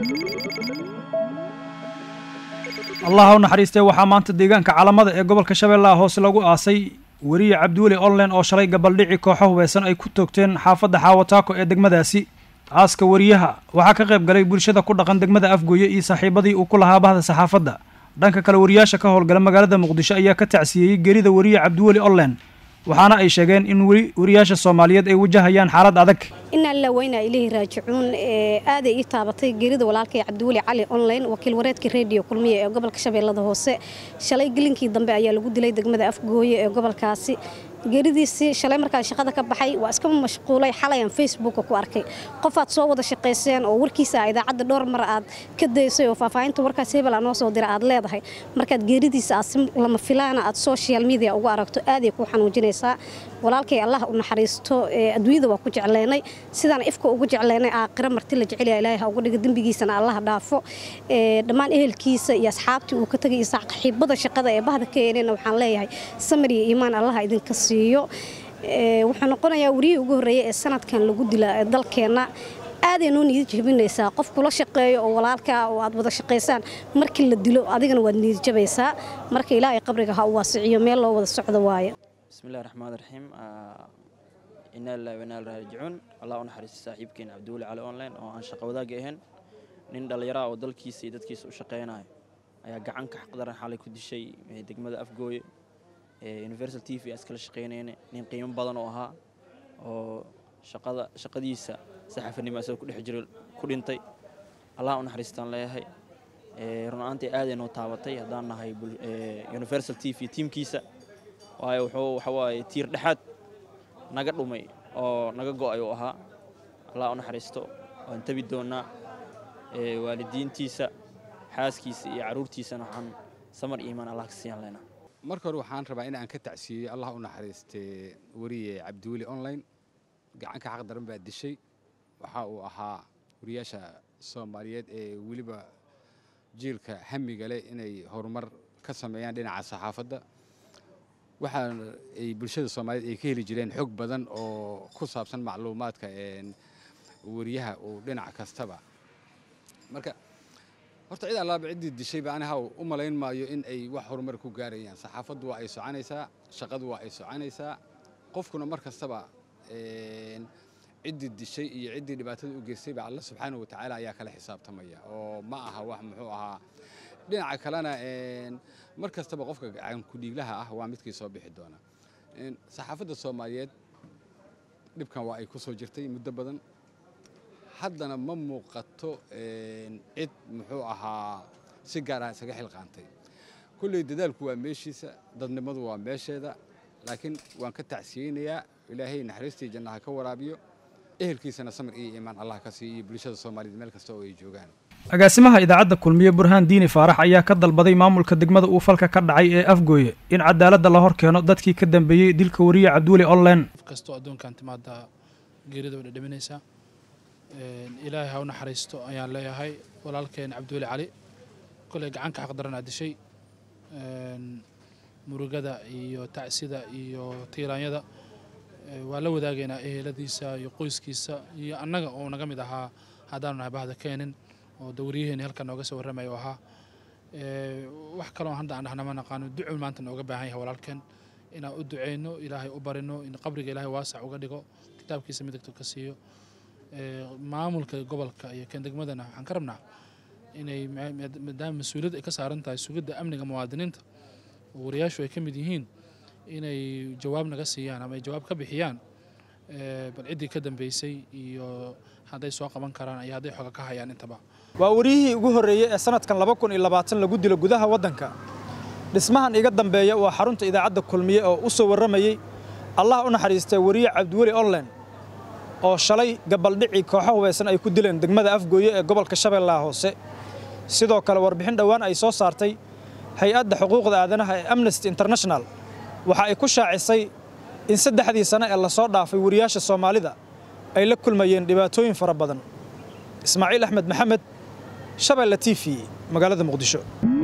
الله naxariistay waxaa maanta deegaanka calamada ee gobolka Shabeellaha hoose lagu aasay wariye Cabdiweli online oo shalay gabaldhici kooxo hubeysan ay ku toogteen xaafadda Xawataako ee degmadaasi aaska wariyaha waxaa ka qayb galay bulshada ku dhaqan degmada Afgooye iyo saaxiibadii uu ku lahaa bahda saxaafadda dhanka kale wariyaasha ka howlgala magaalada Muqdisho ayaa ka tacsiyay geerida wariye Cabdiweli online waxaana ay sheegeen in wariyaasha Soomaaliyeed ay wajahayaan xaalad adag inna la weyna ilaahi raajicuun aad ay taabatay geerida walaalkay Cabdiweli cali online wakiil wareedka radio kulmiye ee gobolka Shabeellaha hoose shalay gelinkii dambe ayaa lagu dilay degmada Afgooye ee gobolkaasi geeridiisi shalay markaa shaqada ka baxay waa iska mashquulay xalayaan Facebook ku arkay qof aad soo wada shaqeyseen oo warkiisa idaacada dhowr mar aad ka deysay oo faafahinta warkaas hebel aan soo diray aad leedahay markaad geeridiisa lama filaana aad social media ugu aragto aad ay ku xanuujinaysaa walaalkay Allah u naxariisto adduunyada waa ku jecleynay sidaan ifka ugu jecleynay aakhira marti la jecel yahay Ilaahay ugu dhiga dambigiisana Allah dhaafo dhamaan ehelkiisa iyo asxaabtii uu ka tagay saaxiibada shaqada ee bahda ka yeelina waxaan leeyahay samir iyo iimaan Allah idinka siiyo waxaan noqonayaa wariyay ugu horeeyay ee sanadkan lagu dilay dalkeena aad ay noo niyad jabinaysaa qof kula shaqeeyo oo walaalka oo aad wada shaqeysaan markii la dilo adigana waad niyad jabaysaa marka Ilaahay qabriga ha u waasiciyo meel loo wada socdo waaye bismillaahir rahmaanir rahiim inna lillahi wa inna ilaihi raaji'uun Allah naxariisto saaxiibkeen Cabdiweli cali online oo aan shaqo wadaag ahayn nin dhalinyaro oo dalkiisa iyo dadkiisa u shaqeynaayo ayaa gacan ka xaqdaran xalay ku dishay degmada Afgooye Universal TV askala shaqeynayna nin qiimo badan oo ahaa oo shaqadiisa saxafanimo asoo ku dhex jiray ku dhintay Allah u naxariistaan leeyahay runaantii aad ay noo taabatay hadaan nahay Universal TV teamkiisa waayo waxa waaye tiir dhaxad naga dhumay oo naga go'ay oo ahaa Allah u naxariisto waan tabi doonaa waalidiintiisa xaaskiisa iyo caruurtiisana waxaan samar iimaan Allah ka siiyan leena marka hore waxaan rabaa in aan ka tacsiyay Allah u naxariistay wariye Cabdiweli online gacan ka xaq daran baa dishay waxa uu ahaa wariyaasha Soomaaliyeed ee waliba jiilka hamiga leh inay horumar ka sameeyaan dhinaca saxaafadda waxaan ay bulshada Soomaaliyeed ay ka heli jireen xog badan oo ku saabsan macluumaadka wariyaha oo dhinac kastaba marka horta cid Allah bacidi dishay baan ahaa u malayn maayo in ay wax horumar ku gaarayaan saxaafaddu waa ay soconaysaa shaqadu waa ay soconaysaa qofkuna mar kastaba cid dishay iyo cid dhibaatada u geystay ba Allah subhanahu wa ta'ala ayaa kala xisaabtamaya oo ma aha wax muxuu ahaa dhinaca kalena mar kastaba qofka gacan ku dhiiglaha ah waa midkii soo bixi doona saxaafadda Soomaaliyeed dhibkan waa ay ku soo jirtay muddo badan haddana ma muuqato cid muxuu ahaa si gaar ah isaga xilqaantay kulli dadaalku waa meeshiisa dadnimadu waa meesheeda laakiin waan ka tacsiyeynayaa Ilaahay naxariistii jannaha ka waraabiyo ehelkiisana samir iyo iimaan Allah ka siiyo bulshada Soomaaliyeed meel kasta oo ay joogaan agaasimaha idaacadda kulmiye Burhaan Diini Faarax ayaa ka dalbaday maamulka degmada uu falka ka dhacay ee Afgooye in cadaaladda la hor keeno dadkii ka dambeeyay dilka wariye Cabdiweli online kasto adoonkan timaada geerida wada dhimanaysa Ilaahay ha u naxariisto ayaan leeyahay walaalkeen Cabdiweli cali kulay gacan ka xaq daran adishay murugada iyo tacsida iyo tiiraanyada waa la wadaagayna eheladiisa iyo qoyskiisa iyo annaga oo naga mid ahaa hadaan nahay bahda keenin oo dawriyaheena halka nooga soo waramayo ahaa wax kale oo hadda aan dhahnama naqaano duco maanta nooga baahan yahay walaalkeen inaan u duceyno Ilaahay u barino in qabriga Ilaahay waasac uga dhigo kitaabkiisa midagto ka siiyo maamulka gobolka iyo kan degmadana waxaan ka rabnaa inay maadaama mas'uuliyad ay ka saaran tahay sugidda amniga muwaadiniinta wariyaashu ay ka mid yihiin inay jawaab naga siiyaan ama ay jawaab ka bixiyaan bal cidii ka dambeysay iyo haday soo qaban karaan ay haday xoga ka hayaan intaba waa wariyihii ugu horeeyay ee sanadkan 2020 lagu dilo gudaha wadanka dhismahan iga dambeeya waa xarunta idaacadda kulmiye oo u soo waramayay Allah u naxariistay wariye Cabdiweli online oo shalay gabaldhici kooxo hubeysan ay ku dileen degmada Afgooye ee gobolka Shabeellaha hoose sidoo kale warbixin dhawaan ay soo saartay hay'adda xuquuqda aadanaha ee Amnesty International waxa ay ku shaacisay in 3 sano ee la soo dhaafay wariyaasha Soomaalida ay la kulmayeen dhibaatooyin fara badan Ismaaciil Axmed Maxamed Shabeelle TV magaalada Muqdisho